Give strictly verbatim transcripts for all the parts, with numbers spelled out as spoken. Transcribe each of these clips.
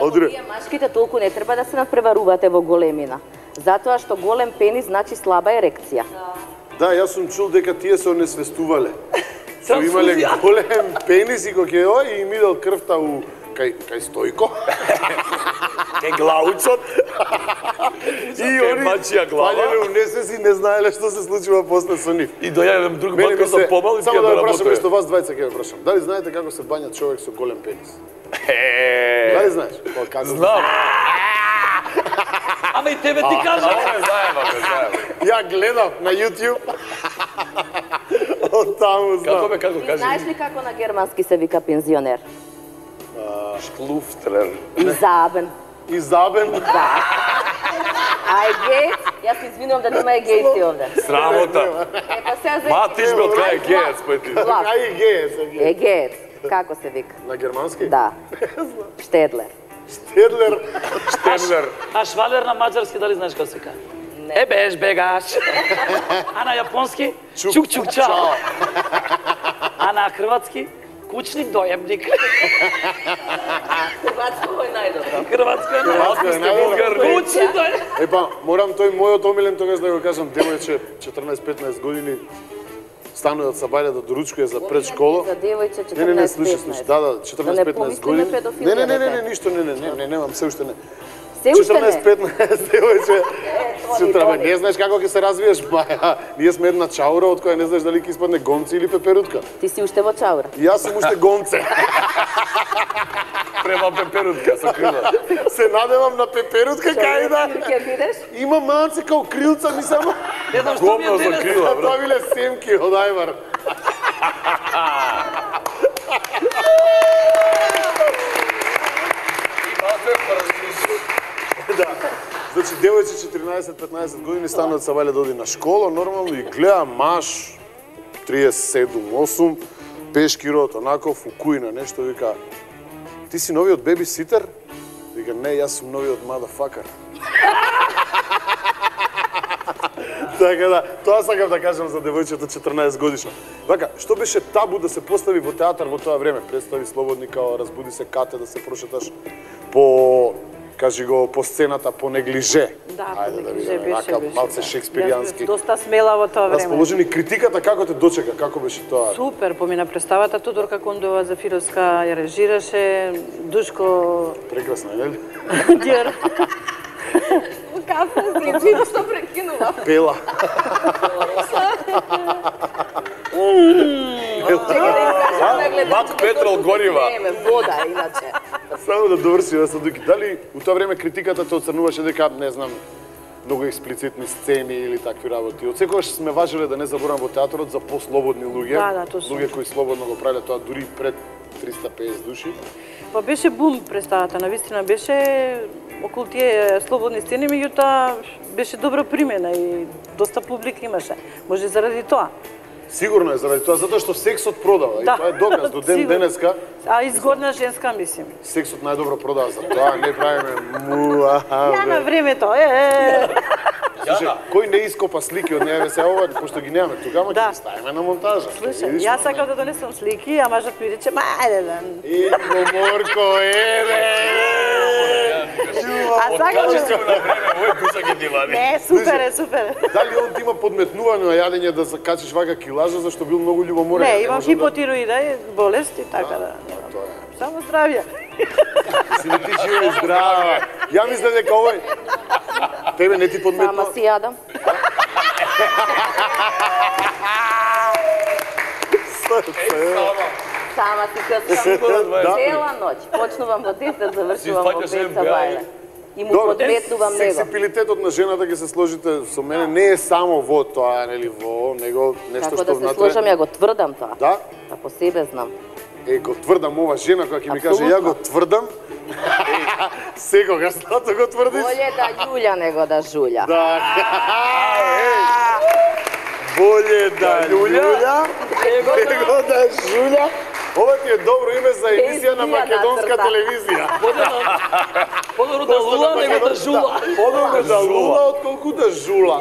Вие машките толку не треба да се надпреварувате во големина. Затоа што голем пенис значи слаба ерекција. Да, јас сум чул дека тие се онесвестувале. Што имале голем пенис и кој ој и им идел крвта у кај кај Стојко. Кај главуцот. И они мачија глава. Паѓале унесеси, не знаеле што се случува после со нив. И дојадем друг батко со помал и само да ве прашам исто вас двајца ќе ве прашам. Дали знаете како се бања човек со голем пенис? Дали знаеш? Знам. Ама и тебе ти кажа. Не знаеме, не знаеме. Ја гледам на YouTube. Од таму знам. Како бе, како кажи? Знаеш ли како на германски се вика пензионер? Шклуфтрер. Изабен. Изабен? Да. А егеец? Јас се извинувам да нема егејци овде. Срамота. Е, па сега за... Ма, ти ж бе од кај егеец, па ти. Кај егеец? Егеец. Како се вика? На германски? Да. Штедлер. Штедлер. Штедлер. А швалер на маđarски дали знаеш како се вика? Е беш бегаш. А на јапонски? Чук чук чао. А на хрватски? Кучник дојебник. Хрватско е најдобро. Хрватско е најдобро. Кучник дојебник. Епа, морам тој мојот омилен тогаш да го кажам, девојче четрнаесет-петнаесет години станува од Сабајле да доручкуе за предшкола. За девојче четрнаесет-петнаесет. Не, не, не, слушай, слушай, да, да, четрнаесет-петнаесет години. Не, не, не, не, не, ништо, не, не, не, не, немам, се уште не. четрнаесет-петнаесет девојче. Сутра, не знаеш како ќе се развиеш, маја. Ние сме една чаура од која не знаеш дали ќе испадне гонци или пеперутка. Ти си уште во чаура. И јас сум уште гонце. Према пеперутка со крила. Се надевам на пеперутка кај да. Ќе бидеш? Има манце као крилца ми само. Не знам што ми е Гомно за крила, брат. Тоа биле семки од Ајвар. Да. Значи, девојче четрнаесет-петнаесет години станува од Сабајле да оди на школа, нормално, и гледа маж, триесет и седум осум, пешкирот, онаков, укуина, нешто, вика, ти си новиот бебиситер? Вика, не, јас сум новиот мадафакар. Така да, тоа сакам да кажам за девојчето четрнаесет годишно. Вака, што беше табу да се постави во театар во тоа време? Представи слободни као разбуди се кате да се прошеташ по, кажи го, по сцената по неглиже. Да, по Ајде, неглиже да беше, вака, беше. малце шекспиријански. Доста смела во тоа време. Расположени критиката, како те дочека, како беше тоа? Супер, помина представата, Тодорка Кондова Зафировска ја режираше, Душко... Прекрасна, нели? Дјер. Кафе, извини што прекинува. Пела. Мак петрол горива. Не, вода, иначе. Само да доврши, да се дуки. Дали у тоа време критиката те оцрнуваше дека, не знам, многу експлицитни сцени или такви работи? Од секогаш сме важеле, да не заборам, во театрот за послободни луѓе. Да, да, точно. Луѓе кои слободно го правеле тоа дури пред триста и песет души. Па беше бум представата, навистина беше околу тие слободни сцени, меѓутоа беше добро примена и доста публика имаше. Може заради тоа. Сигурно е заради тоа, затоа што сексот продава. И тоа е доказ до ден денеска. А изгодна женска, мислим. Сексот најдобро продава, за тоа не правиме муа. Ја на времето, е. Слушай, кој не ископа слики од неа, се ова, пошто ги немаме тогава, ќе ги ставиме на монтажа. Слушай, јас сакам да донесам слики, а мажот ми рече, ма, ајде да. И Морко, еде! А сакам Качествено на време, овој душа ги дивани. Не, супер е, супер. Дали он ти има подметнување на јадење да се качиш вака килажа, зашто бил многу љубоморен? Не, имам хипотироида и болест и така да. Само здравје. Си не ти жива и здрава. Ја мислам дека овој тебе не ти подметнува. Сама си јадам. Сама си къскам. Цела ноќ. Почнувам во десет, завршувам во пет Сабајле. И му подметнувам него. Сексипилитетот на жената ќе се сложите со мене не е само во тоа, нели, во него нешто Како што да се внатре. сложам, ја го тврдам тоа. Да? Па по себе знам. Е, го тврдам ова жена која ќе ми каже ја го тврдам. Секогаш знато го тврдиш? Боле да љулја него да жулја. Да. Боле да љулја, него да жулја. Ова ти е добро име за емисија на македонска телевизија. Подобро да лула него да жула. Подобро да лула отколку да жула.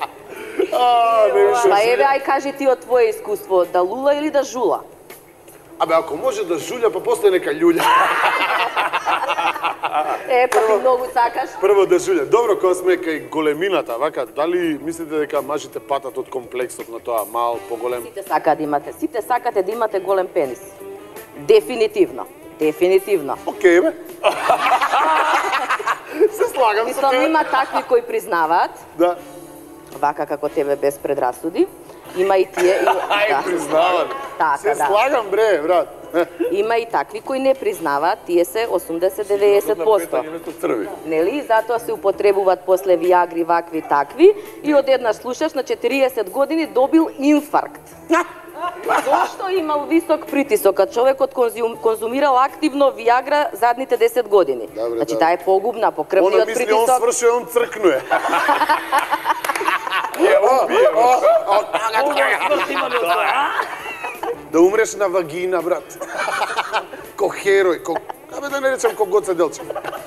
Па еве, ај кажи ти од твое искуство, да лула или да жула? Абе, ако може да жулја, па после нека љулја. Е, па ти многу сакаш. Прво да жулја. Добро, кога сме кај големината, вака, дали мислите дека мажите патат од комплексот на тоа мал, поголем? Сите сакаат да имате, сите сакате да имате голем пенис. Дефинитивно. Дефинитивно. Океј, бе. Се слагам со Мислам, тебе. има такви кои признаваат, Да. вака како тебе без предрасуди. Има и тие... И... Ај, да. признавам. Така, Се да. слагам, бре, брат. Има и такви кои не признаваат, тие се осумдесет до деветдесет посто. Нели? И затоа се употребуваат после виагри, вакви, такви. И одеднаш слушаш на четириесет години добил инфаркт. Зошто имал висок притисок, а човекот конзум, конзумирал активно виагра задните десет години. Добре, Значи добре. таа е погубна по Она крвниот мисли, он притисок. свршил, он цркнуе. Смрт има ли од тоа, а? Да умреш на вагина, брат. Ко херој, ко... Абе да не речам ко Гоце Делчев.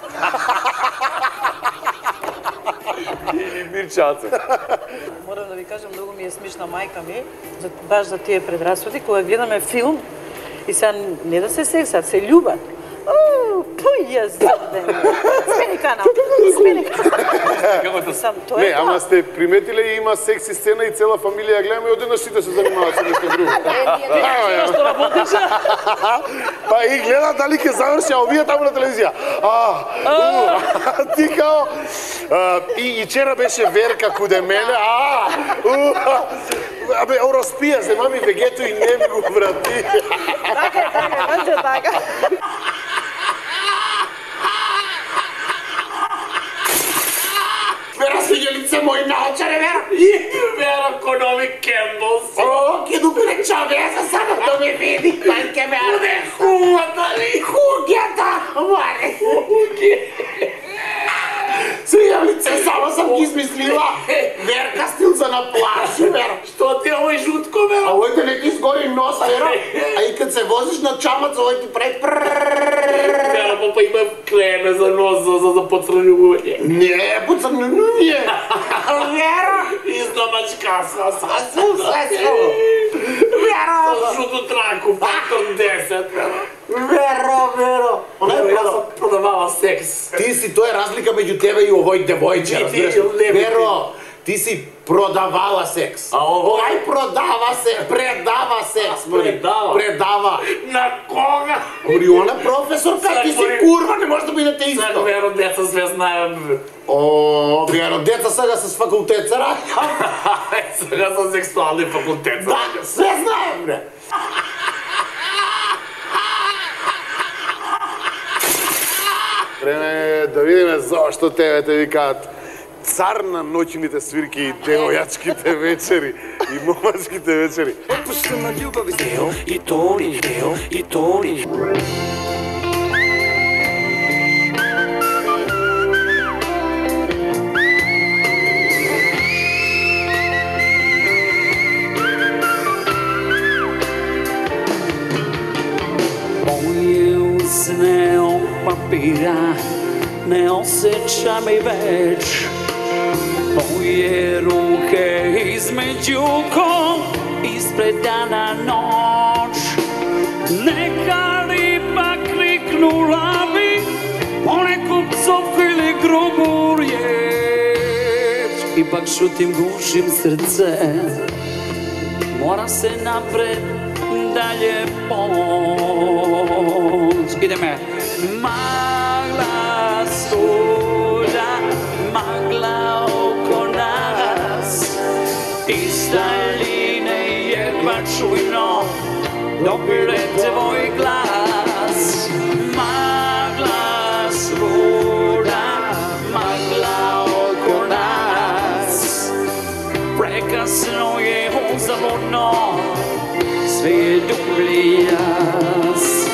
Или Мирчаце. Морам да ви кажам, многу ми е смешна мајка ми, за, баш за тие предрасуди, кога гледаме филм и сега не да се сексат, се љубат. О, тој ја заден. Смени канал, смени канал. Сам, тоа Не, е ама тоа. сте приметиле има секси сцена и цела фамилија ја гледаме и одеднаш сите се занимаваат со нешто друго. Што работеше? Па и гледа дали ќе заврши, а овие таму на телевизија. А, у, ти као... а, И и вчера беше Верка куде мене, а, у, абе, Ороспија, зема ми вегето и не ми го врати. Така е, така, значи така. Вера, свиѓа лице мој наочаре, Вера. Вера, ко нови кендос. О, ке дупиле човека, само да ме види. Панке ме арде. Хуата ли? Хугета. Маре. Хуги. Свиѓа лице, само сам ги измислила. Верка стил за на плажу, Вера. Што ти е овој жутко, Вера? А овој те не ти сгори нос, Вера. А и кад се возиш на чамац, овој ти прави Вера, папа има креме за нос, за, за, за подсранjување. Не, подсранjување. Вера. Изнамачка са, са, Сасу, сасу. Вера. Со жуто траку, фактор десет, Вера. Веро, веро. Она е Јас съм продавала секс. Ти си, тоа е разлика меѓу тебе и овој девојче, И ти, разбираш? леви ти. Веро, ти си продавала секс. А овој? Овај продава се, предава секс, мори. предава? Предава. На кога? Мори, она професорка, Сак, ти си мори. курва, не може да бидете Сак, исто. Веро, деца све знаем. О, Веро, деца сега с факултет се раѓа. Сега съм сексуални факултет. Да, све знаем, бре. Време е да видиме зошто тебе те викаат цар на ноќните свирки и девојачките вечери и момачките вечери. Отпуштена љубав и Тео и Тони, Тео и Тони. Moje usne od papira ne osjećam i već. Moje ruke između kol ispred dana noć. Neka riba kriknula bi poneku psovku ili grubu riječ. Ipak šutim, gušim srce, mora se napred dalje poć. Ideme. Magla svuda, magla oko nas, iz daljine jedva čujno dopire tvoj glas. Magla svuda, magla oko nas, prekasno je uzaludno, sve je dublji jas.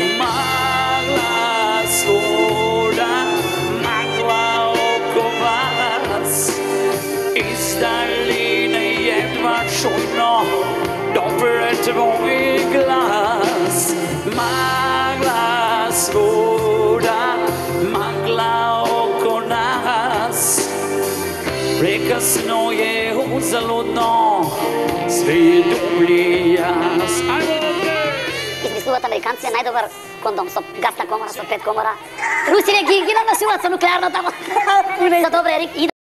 Magla svuda, magla oko vas, iz daljine jedva čujno dopire tvoj glas. Magla svuda, magla oko nas, prekasno je uzaludno, sve je dublji jas. Ajmo! измислуваат американци е најдобар кондом со гасна комора, со пет комора. Русите ги ги нагласуваат со нуклеарната. За добре, Ерик,